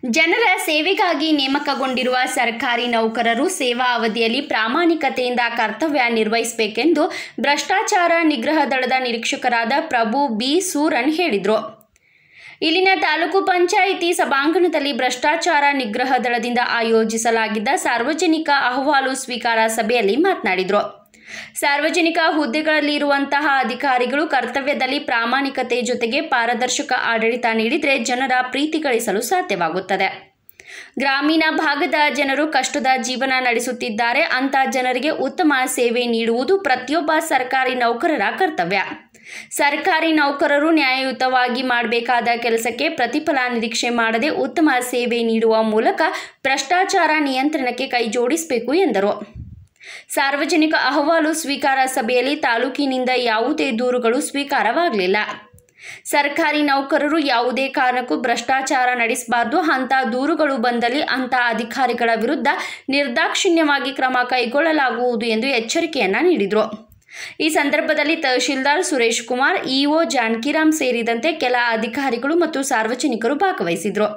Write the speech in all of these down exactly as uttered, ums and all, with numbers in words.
ಜನರ ಸೇವೆಗಾಗಿ ನೇಮಕಗೊಂಡಿರುವ ಸರ್ಕಾರಿ ನೌಕರರು ಸೇವಾ ಅವಧಿಯಲ್ಲಿ ಪ್ರಾಮಾಣಿಕತೆಯಿಂದ ಕರ್ತವ್ಯ ನಿರ್ವಹಿಸಬೇಕೆಂದು ಭ್ರಷ್ಟಾಚಾರ ನಿಗ್ರಹ ದಳದ ನಿರೀಕ್ಷಕರಾದ ಪ್ರಭು ಬಿ ಸೂರನ್ ಹೇಳಿದರು. ಇಲ್ಲಿನ ತಾಲೂಕು ಪಂಚಾಯಿತಿ ಸಭಾಂಗಣದಲ್ಲಿ ಭ್ರಷ್ಟಾಚಾರ ನಿಗ್ರಹ ದಳದಿಂದ ಆಯೋಜಿಸಲಾಗಿದ್ದ ಸಾರ್ವಜನಿಕ ಅಹವಾಲು ಸ್ವೀಕಾರ ಸಭೆಯಲ್ಲಿ ಮಾತನಾಡಿದರು. ಸಾರ್ವಜನಿಕ ಹುದ್ದೆಗಳಲ್ಲಿ ಇರುವಂತಹ ಅಧಿಕಾರಿಗಳು ಕರ್ತವ್ಯದಲ್ಲಿ ಪ್ರಾಮಾಣಿಕತೆ ಜೊತೆಗೆ ಪಾರದರ್ಶಕ ಆಡಳಿತ ನೀಡಿದರೆ ಜನರ ಪ್ರೀತಿ ಗಳಿಸಲು ಸಾಧ್ಯವಾಗುತ್ತದೆ. ಗ್ರಾಮೀಣ ಭಾಗದ ಜನರು ಕಷ್ಟದ ಜೀವನ ನಡೆಸುತ್ತಿದ್ದಾರೆ. ಅಂತ ಜನರಿಗೆ ಉತ್ತಮ ಸೇವೆ ನೀಡುವುದು ಪ್ರತಿಯೊಬ್ಬ ಸರ್ಕಾರಿ ನೌಕರರ ಕರ್ತವ್ಯ. ಸರ್ಕಾರಿ ನೌಕರರು ನ್ಯಾಯಯುತವಾಗಿ ಮಾಡಬೇಕಾದ ಕೆಲಸಕ್ಕೆ ಪ್ರತಿಫಲ ನಿರೀಕ್ಷೆ ಮಾಡದೆ ಉತ್ತಮ ಸೇವೆ ನೀಡುವ ಮೂಲಕ ಭ್ರಷ್ಟಾಚಾರ ನಿಯಂತ್ರಣಕ್ಕೆ ಕೈಜೋಡಿಸಬೇಕು ಎಂದರು. ಸಾರ್ವಜನಿಕ ಅಹವಾಲು ಸ್ವೀಕಾರ ಸಭೆಯಲ್ಲಿ ತಾಲೂಕಿನಿಂದ ಯಾವುದೇ ದೂರುಗಳು ಸ್ವೀಕಾರವಾಗಲಿಲ್ಲ. ಸರ್ಕಾರಿ ನೌಕರರು ಯಾವುದೇ ಕಾರಣಕ್ಕೂ ಭ್ರಷ್ಟಾಚಾರ ನಡೆಸಬಾರದು. ಅಂಥ ದೂರುಗಳು ಬಂದಲ್ಲಿ ಅಂಥ ಅಧಿಕಾರಿಗಳ ವಿರುದ್ಧ ನಿರ್ದಾಕ್ಷಿಣ್ಯವಾಗಿ ಕ್ರಮ ಕೈಗೊಳ್ಳಲಾಗುವುದು ಎಂದು ಎಚ್ಚರಿಕೆಯನ್ನ ನೀಡಿದರು. ಈ ಸಂದರ್ಭದಲ್ಲಿ ತಹಶೀಲ್ದಾರ್ ಸುರೇಶ್ ಕುಮಾರ್, ಇಒ ಜಾನಕಿರಾಮ್ ಸೇರಿದಂತೆ ಕೆಲ ಅಧಿಕಾರಿಗಳು ಮತ್ತು ಸಾರ್ವಜನಿಕರು ಭಾಗವಹಿಸಿದರು.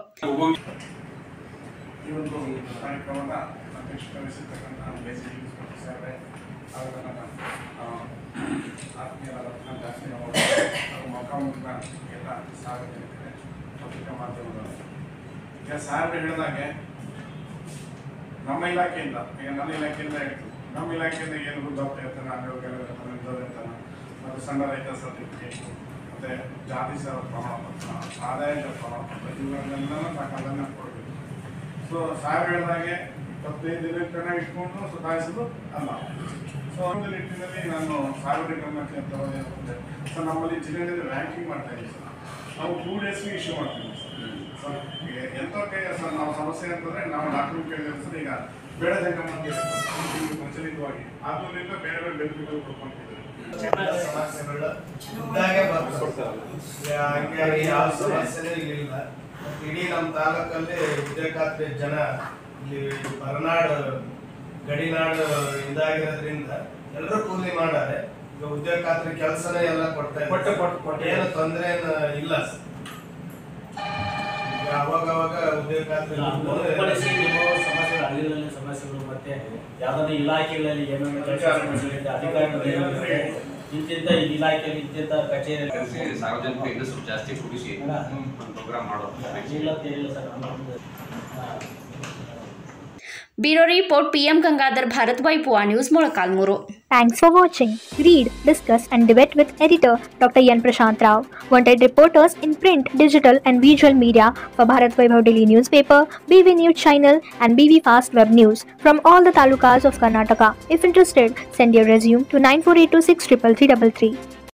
ಸಾಹೇಬ್ರು ಹೇಳಿದಾಗೆ ನಮ್ಮ ಇಲಾಖೆಯಿಂದ ಈಗ ನನ್ನ ಇಲಾಖೆಯಿಂದ ಹೇಳ್ತೀವಿ, ನಮ್ಮ ಇಲಾಖೆಯಿಂದ ಏನು ವೃದ್ಧಾಪ್ಯ ವೇತನ, ಅಂಗವಿಕಲ ವೇತನ, ವಿಧವಾ ವೇತನ ಮತ್ತು ಸಣ್ಣ ರೈತ ಸರ್ಟಿಫಿಕೇಟ್ ಮತ್ತು ಜಾತಿ ಸರ ಪ್ರಮಾಣ ಪತ್ರ, ಆದಾಯದ ಪ್ರಮಾಣ ಪತ್ರ ಇವುಗಳನ್ನೆಲ್ಲ ಸಾಕಾಗನ್ನ ಕೊಡಬೇಕು. ಸೊ ಸಾಹೇಬ್ರು ಹೇಳಿದಾಗೆ ಇಪ್ಪತ್ತೈದು ದಿನಕ್ಕನ್ನ ಇಟ್ಕೊಂಡು ಸುಧಾರಿಸೋದು ಅಲ್ಲ. ಸೊ ಒಂದು ನಿಟ್ಟಿನಲ್ಲಿ ನಾನು ಸಾಹೇಬ್ರ ಗಮನಕ್ಕೆ ಅಂತ ಏನಿರುತ್ತೆ ಸರ್, ನಮ್ಮಲ್ಲಿ ಜಿಲ್ಲೆಯಲ್ಲಿ ರ್ಯಾಂಕಿಂಗ್ ಮಾಡ್ತಾ ಇದ್ದೀವಿ ಸರ್. ನಾವು ಟೂ ಡೇಸ್ಗೆ ಇಶ್ಯೂ ಮಾಡ್ತೀವಿ ಸರ್. ಎಂಥ ಕೈ ಸರ್ ನಾವು ಸಮಸ್ಯೆ ಅಂತಂದರೆ ನಾವು ಡಾಕ್ಟ್ರಿಗೆ ಕೇಳಿದ್ರೆ ಸರ್, ಈಗ ಬೇಡ ಜಂಗಮ ಪ್ರಚಲಿತವಾಗಿ ಆದ್ದರಿಂದ ಬೇರೆ ಬೇರೆ ಬೆನಿಫಿಟ್ಗಳು ಕೊಡ್ಕೊಂಡಿದ್ದಾರೆ. ಸಮಸ್ಯೆಗಳು ಇದ್ದಾಗೆ ಬರ್ತಾರೆ, ಹಂಗಾಗಿ ಯಾವ ಸಮಸ್ಯೆನೇ ಇಲ್ಲ. ಇಡೀ ನಮ್ಮ ತಾಲೂಕಲ್ಲಿ ವಿದ್ಯಾ ಖಾತ್ರಿ ಜನ ಇಲ್ಲಿ ಹೊರನಾಡು ಗಡಿನಾಡು ಇದಾಗಿರೋದ್ರಿಂದ ಎಲ್ಲರೂ ಕೂಲಿ ಮಾಡಾರೆ. ಈಗ ಉದ್ಯೋಗ ಖಾತ್ರಿ ಕೆಲಸನೇ ಎಲ್ಲ ಕೊಡ್ತಾ ಇದ್ದಾರೆ, ಏನು ತೊಂದರೆ ಇಲ್ಲ. ಅವಾಗ ಅವಾಗ ಉದ್ಯೋಗ ಖಾತ್ರಿ ಸಮಸ್ಯೆಗಳು ಹಳ್ಳಿಗಳಲ್ಲಿ ಸಮಸ್ಯೆಗಳು ಮತ್ತೆ ಯಾವ್ದಾದ್ರು ಇಲಾಖೆಗಳಲ್ಲಿ ಏನೇನು ಸಮಸ್ಯೆಗಳಿದೆ ಅಧಿಕಾರಿಗಳು ಇಂತಿಂತ ಇಲಾಖೆಯಲ್ಲಿ ಇಂತಿಂತ ಕಚೇರಿ ಸಾರ್ವಜನಿಕರಿಗೆ ಸ್ವಲ್ಪ ಜಾಸ್ತಿ ಕೂಡಿಸಿ ಪ್ರೋಗ್ರಾಮ್ ಮಾಡೋದು ಇಲ್ಲ ಇಲ್ಲ sir. Bureau report P M Gangadhar Bharat ವೈಪುವಾ news Molakalmuru. Thanks for watching. Read, discuss and debate with editor Doctor Yan Prashant Rao. Wanted reporters in print, digital and visual media for Bharat Vaibhav Daily Newspaper, B V News Channel and B V Fast Web News from all the talukas of Karnataka. If interested, send your resume to nine four eight two six three three three three.